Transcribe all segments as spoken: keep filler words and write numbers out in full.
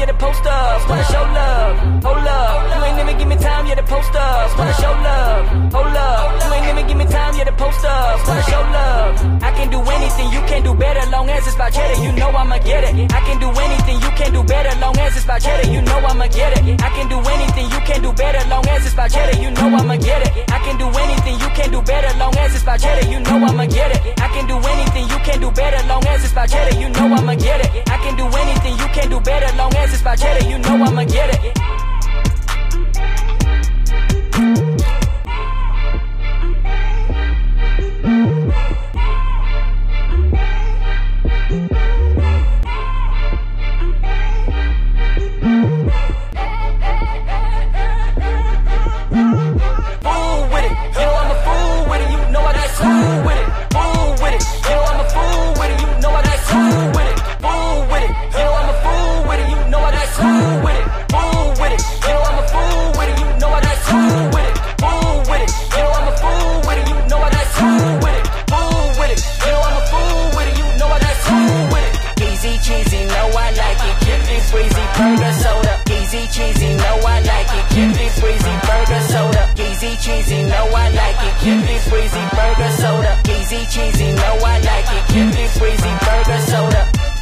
yeah, the posters wanna show love. Hold up, you ain't even give me time, yeah, the posters wanna show love. Hold up, you ain't even give me time, yeah, the posters wanna show love. I can do anything, you can do better, long as it's about cheddar, you know I'ma get it. I can do anything, you can do better, long as it's about cheddar, you know I'ma get it. I can do anything, you can do better, long as it's about cheddar, you know I'ma get it. I can do anything, you can do better, long as it's about cheddar, you know I'ma get it. I can do anything, you can do better, long as it's about cheddar, you know I'ma get it. I can do anything, you can do better, long as it's about cheddar, you know I'ma get it. Cheesy, no I like it. Give me breezy burger soda. Easy cheesy, no I like it. Give me breezy burger soda.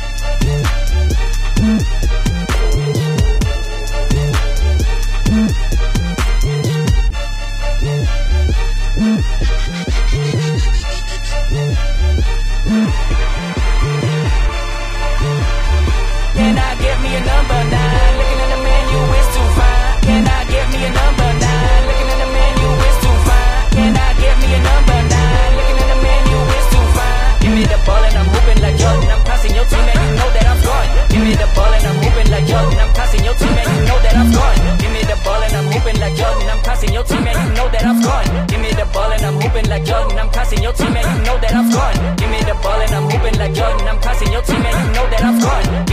Can I get me a number nine? Looking at the menu, it's too fine. Can I get me a number nine? Looking at the menu, it's too fine. Can I get me a number nine? Looking at the menu, it's too fine. Give me the ball and I'm hooping like Jordan. I'm passing your team and you know that I'm scoring. Give me the ball and I'm hooping like Jordan. I'm passing your team and you know that I'm scoring. Give me the ball and I'm hooping like Jordan. I'm passing your team and you know that I'm scoring. Give me the ball and I'm hooping like Jordan. I'm passing your team and you know that I'm scoring. Give me the ball and I'm hooping like Jordan. I'm passing your team and you know that I'm scoring.